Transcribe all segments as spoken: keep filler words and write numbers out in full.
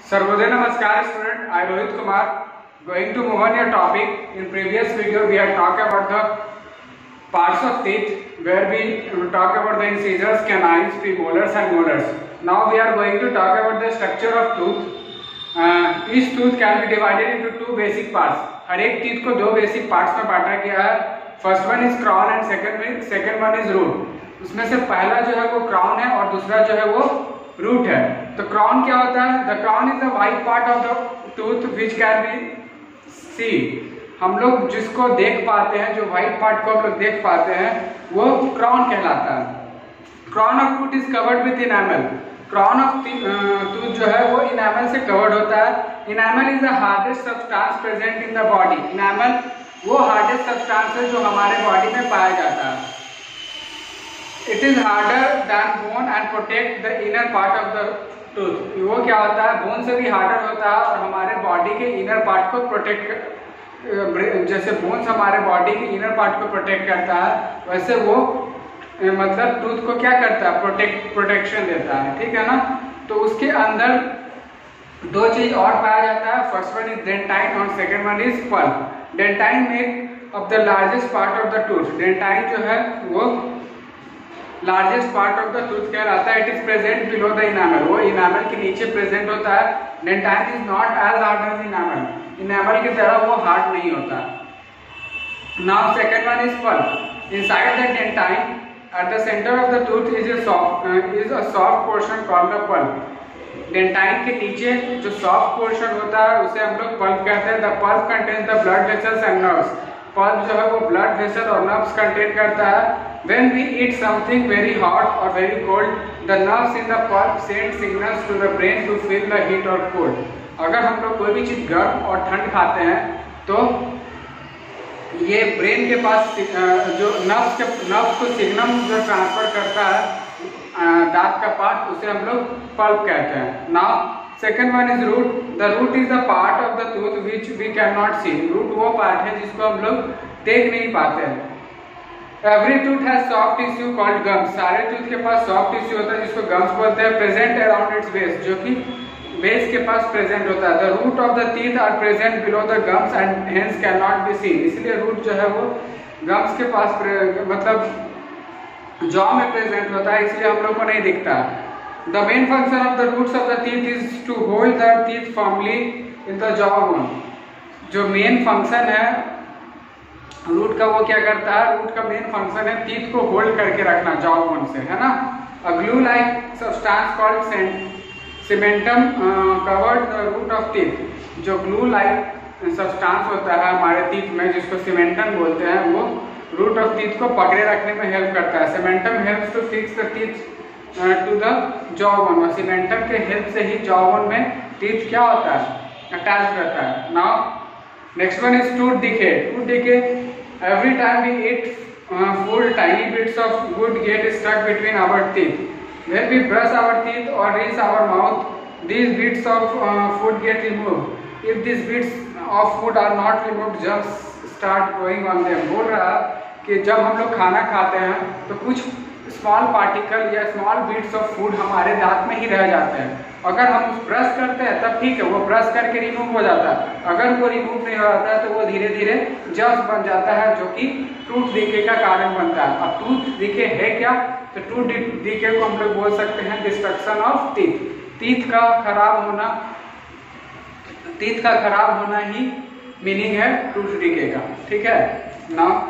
Sarvodaya Namaskar student, I Rohit Kumar going to move on your topic. In previous video we had talked about the parts of teeth where we talk about the incisors, canines, premolars and molars. Now we are going to talk about the structure of tooth. Uh, each tooth can be divided into two basic parts. हर एक teeth को दो basic parts में बांटा गया है. First one is crown and second one second one is root. उसमें से पहला जो है वो crown है और दूसरा जो है वो रूट है. तो क्राउन क्या होता है? The crown is the white part of the tooth which can be see. हम लोग जिसको देख पाते हैं, जो व्हाइट पार्ट को हम लोग देख पाते हैं, वो क्राउन कहलाता है. Crown of tooth is covered with enamel. Crown of tooth जो है वो इनैमल से कवर्ड होता है. Enamel is the hardest substance present in the body. Enamel वो हार्डेस्ट सब्सटेंस है जो हमारे बॉडी में पाया जाता है. It is harder than bone and protect the inner part of the tooth. वो क्या होता है? बोन से भी हार्डर होता है और हमारे बॉडी के इनर पार्ट को प्रोटेक्ट, जैसे बोन्स हमारे बॉडी के इनर पार्ट को प्रोटेक्ट करता है, वैसे वो मतलब टूथ को क्या करता है? प्रोटेक्ट प्रोटेक्शन देता है. ठीक है ना. तो उसके अंदर दो चीज और पाया जाता है. फर्स्ट वन इज डेंटाइन और second one is pulp. Dentine make of the largest part of the tooth. Dentine जो है वो largest part of the tooth कहलाता है. It is present below the enamel. वो इनामल के नीचे प्रेजेंट होता है. Dentine is not as hard as enamel. Enamel की तरह वो हार्ड नहीं होता. Now second one is pulp. Inside the dentine at the centre of the tooth is a soft is a soft portion called the pulp. Dentine के नीचे जो soft portion होता है उसे हम लोग पल्प कहते हैं. The pulp contains the blood vessels and nerves. Pulp जो है वो ब्लड वेसल और नर्व्स कंटेन करता है. When we eat something very hot or very cold, the nerves in the pulp send signals to the brain to feel the heat or cold. अगर हम लोग कोई भी चीज गर्म और ठंड खाते हैं तो ये ब्रेन के पास जो नर्व्स के नर्व्स को सिग्नल जो ट्रांसफर करता है दांत का पार्ट, उसे हम लोग पल्प कहते हैं. Now second one is root. The root is the part of the tooth which we can not see. Root वो पार्ट है जिसको हम लोग देख नहीं पाते हैं. Every tooth has soft tissue called gums. सारे टूथ के पास सॉफ्ट टिश्यू होता है जिसको गम्स बोलते हैं. प्रेजेंट अराउंड इट्स बेस, जो कि बेस के पास प्रेजेंट होता है. The root of the teeth are present below the gums and hence can not be seen. इसलिए रूट जो है वो गम्स के पास मतलब जॉ में प्रेजेंट होता है, इसलिए हम लोग को नहीं दिखता. The main function of the roots of the teeth is to hold the teeth firmly in the jaw bone. जो मेन फंक्शन है रूट का, वो क्या करता है? रूट का मेन फंक्शन है टीथ को होल्ड करके रखना जॉ बोन से, है ना. A glue like substance called cementum covered the root of teeth. जो ग्लू लाइक सब्सटेंस होता है हमारे टीथ में, जिसको सीमेंटम बोलते हैं, वो रूट ऑफ टीथ को पकड़े रखने में हेल्प करता है. Cementum helps to fix the teeth to the jaw bone. और सीमेंटम के हेल्प से ही जॉ बोन में टीथ क्या होता है? अटैच रहता है. Now next one is tooth decay. Tooth decay, every time we eat uh, food, tiny bits of wood get stuck between our teeth. When we brush our teeth or rinse our mouth, these bits of uh, food get removed. If these bits of food are not removed, germs start growing on them. बोल रहा कि जब हम लोग खाना खाते हैं तो कुछ स्मॉल पार्टिकल या स्मॉल बिट्स ऑफ फूड हमारे दांत में ही रह जाते हैं. अगर हम ब्रश करते हैं तब ठीक है, वो ब्रश करके रिमूव हो जाता है. अगर वो रिमूव नहीं हो जाता है तो वो धीरे धीरे जर्म्स बन जाता है, जो कि टूथ डिके का कारण बनता है. अब टूथ डिके है क्या? तो टूथ डिके को हम लोग बोल सकते हैं डिस्ट्रक्शन ऑफ टीथ. टीथ का खराब होना, टीथ का खराब होना ही मीनिंग है टूथ डिके का. ठीक है. Now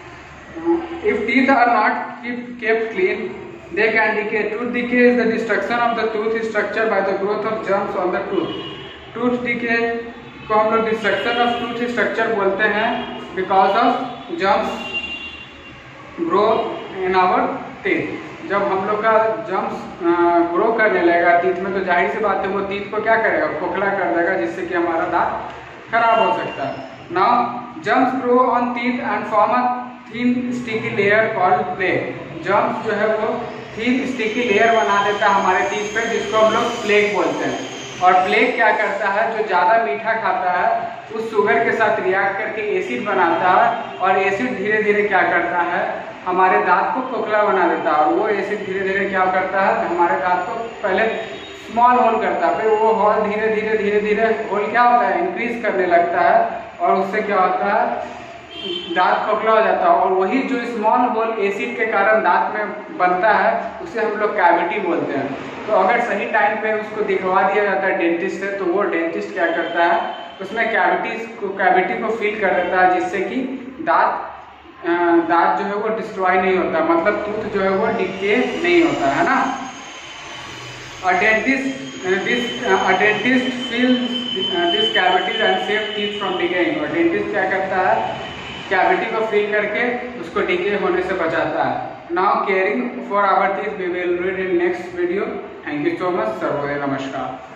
if teeth are not keep, kept clean, they can decay. Tooth decay is the destruction of the tooth structure by the growth of germs on the tooth. Tooth decay को हम लोग destruction of tooth structure बोलते हैं because of germs grow in our teeth. जब हम लोग का germs grow करने लगेगा टीथ में, तो जाहिर सी बात है वो टीथ को क्या करेगा? खोखला कर देगा, जिससे कि हमारा दांत खराब हो सकता है. Now germs grow on teeth and form a thin sticky layer called plaque. Germs जो है वो thin sticky layer बना देता है हमारे टीथ पे, जिसको हम लोग प्लेक बोलते हैं. और प्लेक क्या करता है? जो ज़्यादा मीठा खाता है उस शुगर के साथ रिएक्ट करके एसिड बनाता है, और एसिड धीरे धीरे क्या करता है? हमारे दांत को खोखला बना देता है. और वो एसिड धीरे धीरे क्या करता है? हमारे दांत को पहले स्मॉल होल करता है, फिर वो होल धीरे धीरे धीरे धीरे होल क्या होता है, इंक्रीज करने लगता है, और उससे क्या होता है, दांत खोखला हो जाता है। और वही जो स्मॉल होल एसिड के कारण दांत में बनता है उसे हम लोग कैविटी बोलते हैं। तो अगर सही टाइम पे उसको दिखवा दिया जाता है डेंटिस्ट से, तो वो डेंटिस्ट क्या करता है, उसमें कैविटीज को कैविटी को फिल कर देता है, जिससे कि दांत दांत जो है वो डिस्ट्रॉय नहीं होता, मतलब टूथ जो है वो डिके नहीं होता है ना। A dentist, uh, this uh, a dentist fills uh, this cavities and saves teeth from decaying। और डेंटिस्ट क्या करता है, कैविटी को फिल करके उसको डिके होने से बचाता है। Now caring for our teeth we will read in next video. Thank you so much. सर्वोदय नमस्कार।